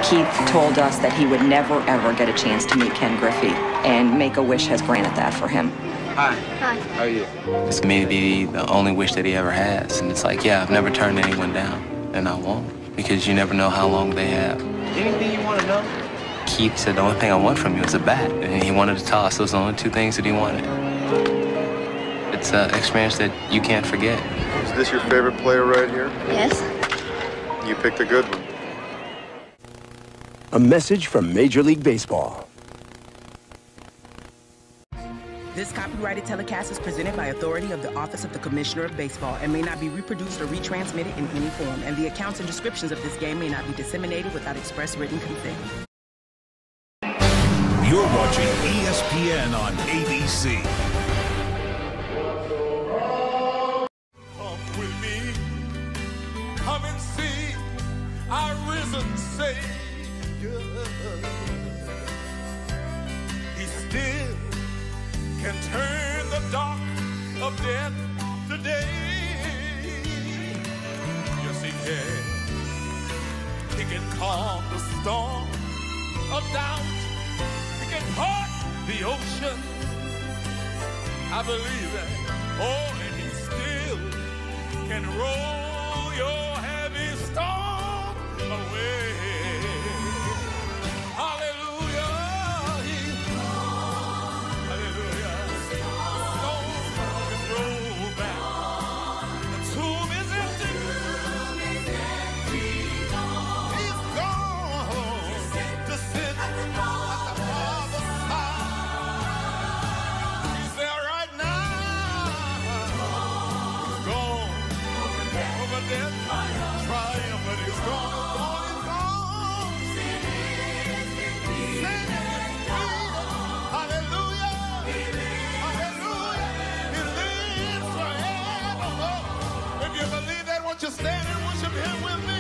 Keith told us that he would never, ever get a chance to meet Ken Griffey, and Make-A-Wish has granted that for him. Hi. Hi. How are you? It's maybe the only wish that he ever has. And it's like, yeah, I've never turned anyone down, and I won't, because you never know how long they have. Anything you want to know? Keith said the only thing I want from you is a bat, and he wanted to toss. Those are the only two things that he wanted. It's an experience that you can't forget. Is this your favorite player right here? Yes. You picked a good one. A message from Major League Baseball. This copyrighted telecast is presented by authority of the Office of the Commissioner of Baseball and may not be reproduced or retransmitted in any form, and the accounts and descriptions of this game may not be disseminated without express written consent. You're watching ESPN on ABC. Come with me, come and see our risen Savior. He still can turn the dark of death today. Yes, he can. He can calm the storm of doubt. He can part the ocean. I believe that. Oh, and he still can roll your heavy storm away. Hallelujah. Hallelujah. Storm is rolled back. The tomb is empty. He's gone to sit at the Father's side. He's there right now. He's gone over death. Triumph, but he's gone. You stand and worship him with me.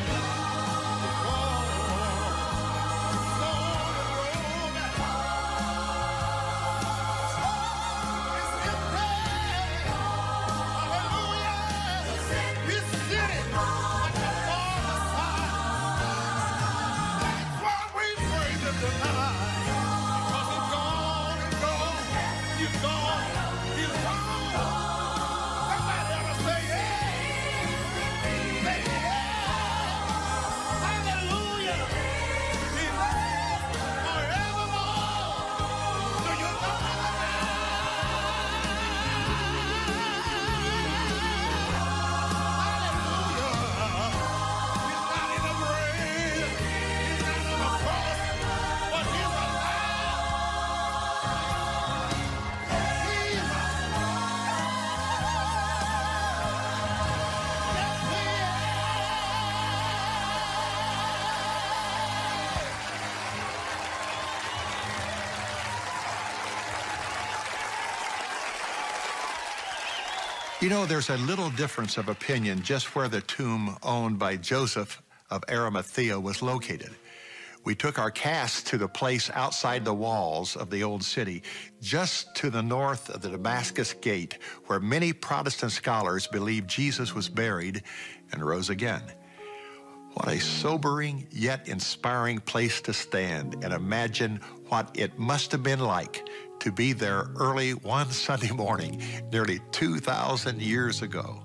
You know, there's a little difference of opinion just where the tomb owned by Joseph of Arimathea was located. We took our cast to the place outside the walls of the old city, just to the north of the Damascus Gate, where many Protestant scholars believe Jesus was buried and rose again. What a sobering yet inspiring place to stand and imagine what it must have been like to be there early one Sunday morning, nearly 2,000 years ago.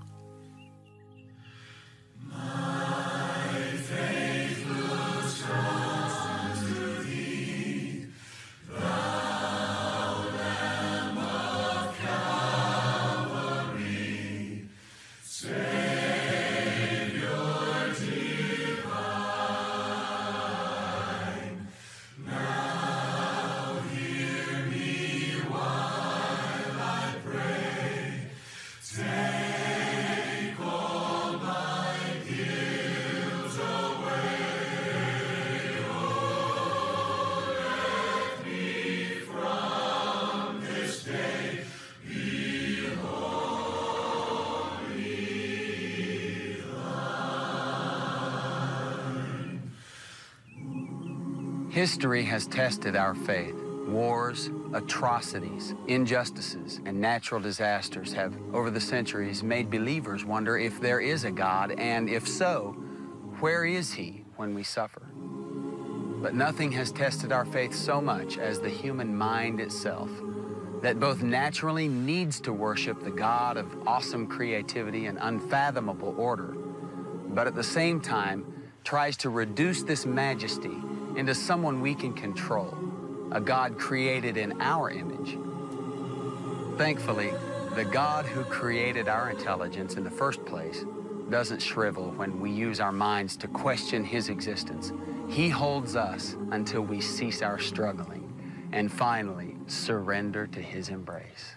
History has tested our faith. Wars, atrocities, injustices, and natural disasters have, over the centuries, made believers wonder if there is a God, and if so, where is he when we suffer? But nothing has tested our faith so much as the human mind itself, that both naturally needs to worship the God of awesome creativity and unfathomable order, but at the same time tries to reduce this majesty into someone we can control, a God created in our image. Thankfully, the God who created our intelligence in the first place doesn't shrivel when we use our minds to question his existence. He holds us until we cease our struggling and finally surrender to his embrace.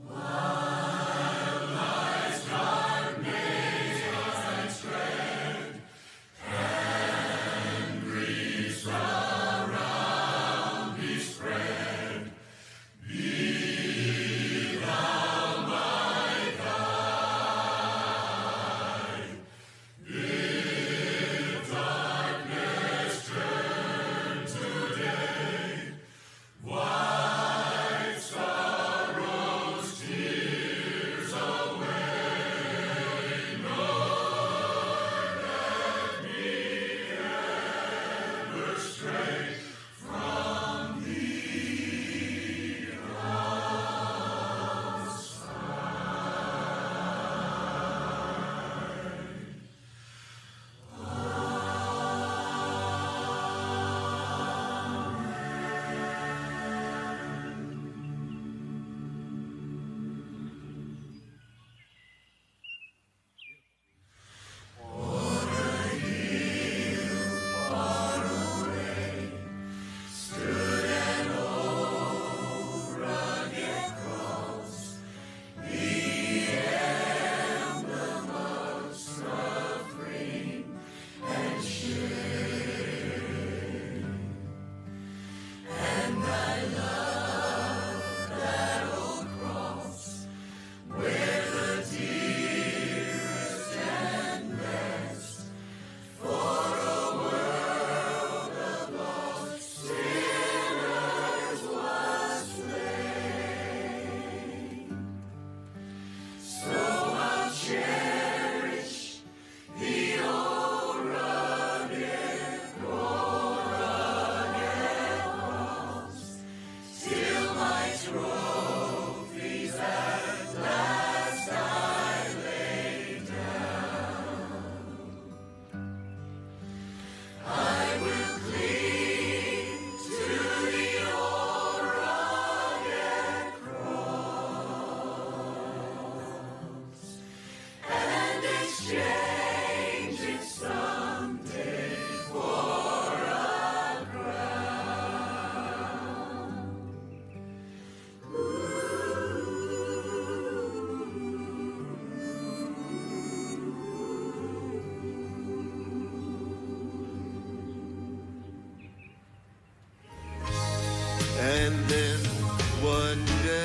And then one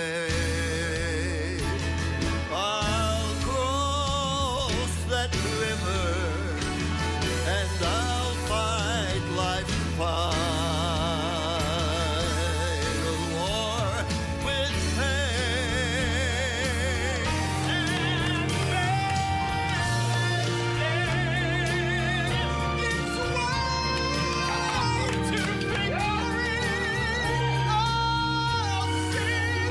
day I'll cross that river and I'll fight life's final war with pain. And it's way to victory.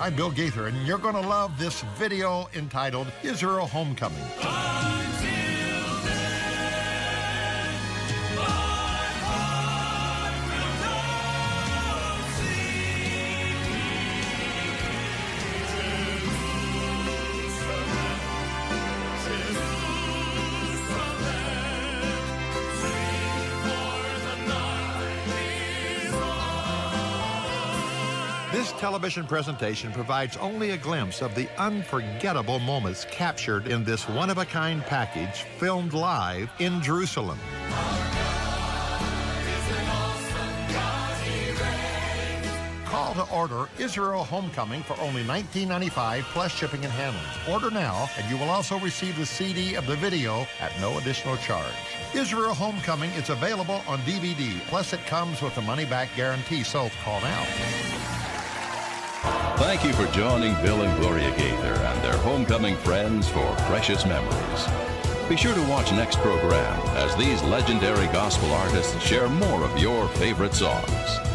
I'm Bill Gaither, and you're going to love this video entitled Israel Homecoming. This television presentation provides only a glimpse of the unforgettable moments captured in this one-of-a-kind package filmed live in Jerusalem. Call to order Israel Homecoming for only $19.95 plus shipping and handling. Order now, and you will also receive the CD of the video at no additional charge. Israel Homecoming is available on DVD, plus it comes with a money-back guarantee, so call now. Thank you for joining Bill and Gloria Gaither and their homecoming friends for Precious Memories. Be sure to watch next program as these legendary gospel artists share more of your favorite songs.